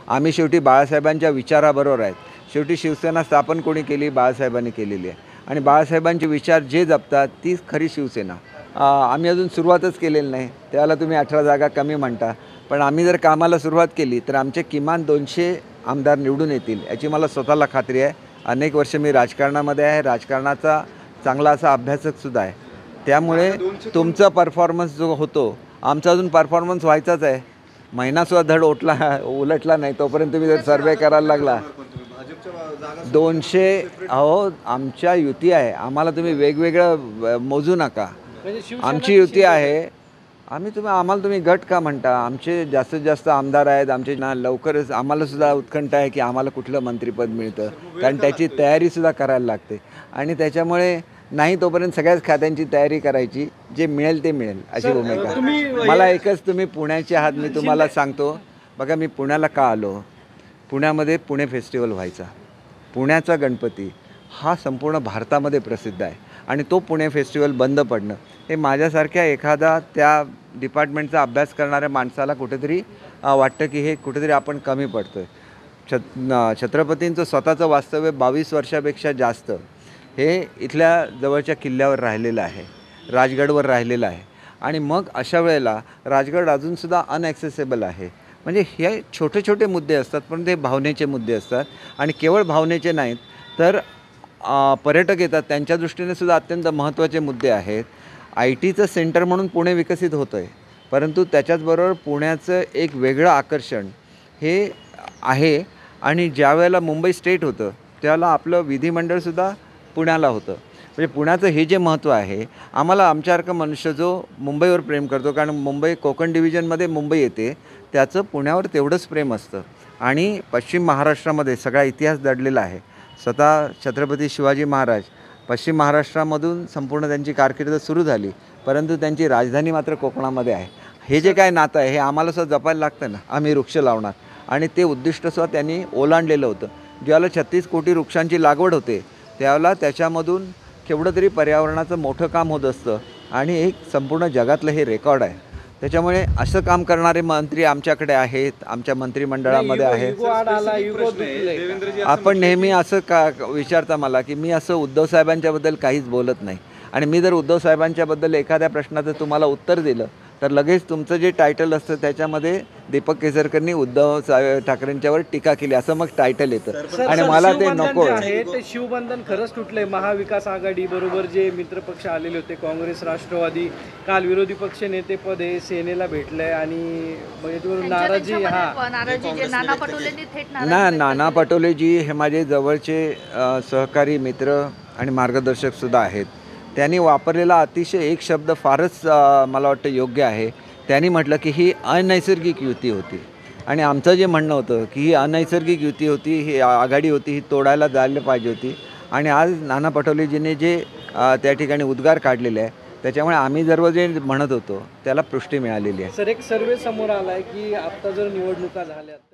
आम्ही शेवटी बाळासाहेबांच्या विचाराबरोबर आहेत. शेवटी शिवसेना स्थापन कोणी केली? बाळासाहेबांनी केलेली आहे आणि बाळासाहेबांचे विचार जे जपतात तीच खरी शिवसेना. आम्ही अजून सुरुवातच केलेली नाही, त्याला तुम्ही 18 जागा कमी म्हणता. पण आम्ही जर कामाला सुरुवात केली तर आमचे किमान 200 आमदार निवडून येतील याची मला स्वतःला खात्री आहे. अनेक वर्ष मी राजकारणामध्ये आहे, राजकारणाचा चांगला असा अभ्यासकसुद्धा आहे. त्यामुळे तुमचा परफॉर्मन्स जो होतो, आमचा अजून परफॉर्मन्स व्हायचाच आहे. महिनासुद्धा धड उलटला नाही तोपर्यंत तुम्ही जर सर्वे करायला लागला. 200 अहो आमच्या युती आहे, आम्हाला तुम्ही वेगवेगळं मोजू नका. आमची युती आहे. आम्हाला तुम्ही गट का म्हणता? आमचे जास्तीत जास्त आमदार आहेत. आमचे लवकरच आम्हालासुद्धा उत्कंठा आहे की आम्हाला कुठलं मंत्रिपद मिळतं, कारण त्याची तयारीसुद्धा करायला लागते. आणि त्याच्यामुळे नाही तोपर्यंत सगळ्याच खात्यांची तयारी करायची, जे मिळेल ते मिळेल अशी भूमिका. मला एकच, तुम्ही पुण्याचे आहात, मी तुम्हाला सांगतो. बघा मी पुण्याला का आलो? पुण्यामध्ये पुणे फेस्टिवल व्हायचा. पुण्याचा गणपती हा संपूर्ण भारतामध्ये प्रसिद्ध आहे आणि तो पुणे फेस्टिवल बंद पडणं हे माझ्यासारख्या एखादा त्या डिपार्टमेंटचा अभ्यास करणाऱ्या माणसाला कुठेतरी वाटतं की हे कुठेतरी आपण कमी पडतो आहे. छत्रपतींचं स्वतःचं वास्तव्य 22 वर्षापेक्षा जास्त हे इथल्या जवळच्या किल्ल्यावर राहिलेलं आहे, राजगडवर राहिलेलं आहे. आणि मग अशा वेळेला राजगड अजूनसुद्धा अनॲक्सेसेबल आहे. म्हणजे हे छोटे छोटे मुद्दे असतात, पण ते भावनेचे मुद्दे असतात. आणि केवळ भावनेचे नाहीत तर पर्यटक येतात त्यांच्या दृष्टीने सुद्धा अत्यंत महत्त्वाचे मुद्दे आहेत. IT चं सेंटर म्हणून पुणे विकसित होतं आहे, परंतु त्याच्याचबरोबर पुण्याचं एक वेगळं आकर्षण हे आहे. आणि ज्या वेळेला मुंबई स्टेट होतं त्यावेळेला आपलं विधिमंडळसुद्धा पुण्याला होतं. म्हणजे पुण्याचं हे जे महत्त्व आहे, आम्हाला आमच्यासारखं मनुष्य जो मुंबईवर प्रेम करतो, कारण मुंबई कोकण डिव्हिजनमध्ये मुंबई येते, त्याचं पुण्यावर तेवढंच प्रेम असतं. आणि पश्चिम महाराष्ट्रामध्ये सगळा इतिहास दडलेला आहे. स्वतः छत्रपती शिवाजी महाराज पश्चिम महाराष्ट्रामधून संपूर्ण त्यांची कारकीर्द सुरू झाली, परंतु त्यांची राजधानी मात्र कोकणामध्ये आहे. हे जे काय नातं आहे हे आम्हाला सुद्धा जपायला लागतं ना. आम्ही वृक्ष लावणार आणि ते उद्दिष्टसुद्धा त्यांनी ओलांडलेलं होतं. ज्यावेळेला 36 कोटी वृक्षांची लागवड होते त्यावेळेला त्याच्यामधून केवढं तरी पर्यावरणाचं मोठं काम होत असतं आणि एक संपूर्ण जगातलं हे रेकॉर्ड आहे. त्याच्यामुळे असं काम करणारे मंत्री आमच्याकडे आहेत, आमच्या मंत्रिमंडळामध्ये आहेत. आपण नेहमी असं का विचारता मला की मी असं उद्धव साहेबांच्याबद्दल काहीच बोलत नाही. आणि मी जर उद्धव साहेबांच्याबद्दल एखाद्या प्रश्नाचं तुम्हाला उत्तर दिलं तर लगेच तुमचं जे टायटल असतं त्याच्यामध्ये दीपक केसरकरनी उद्धव ठाकरेंच्यावर टीका केली असं मग टायटल येतं आणि मला ते नको आहे. ते शिवबंधन खरंच तुटलंय. महाविकास आघाडी बरोबर जे मित्रपक्ष आलेले होते, काँग्रेस, राष्ट्रवादी, काल विरोधी पक्ष नेतेपद हे सेनेला भेटलंय आणि नाराजी. नाना पटोलेजी हे माझे जवळचे सहकारी मित्र आणि मार्गदर्शकसुद्धा आहेत. त्यांनी वापरलेला अतिशय एक शब्द फारच मला वाटतं योग्य आहे. त्यांनी म्हटलं की ही अनैसर्गिक युती होती. आणि आमचं जे म्हणणं होतं की ही अनैसर्गिक युती होती, ही आघाडी होती, ही तोडायला जायला पाहिजे होती. आणि आज नाना पटोलेजींनी जे त्या ठिकाणी उद्गार काढलेले आहे त्याच्यामुळे आम्ही सर्व जे म्हणत होतो त्याला पुष्टी मिळालेली आहे. सर, एक सर्वे समोर आला आहे की आता जर निवडणुका झाल्या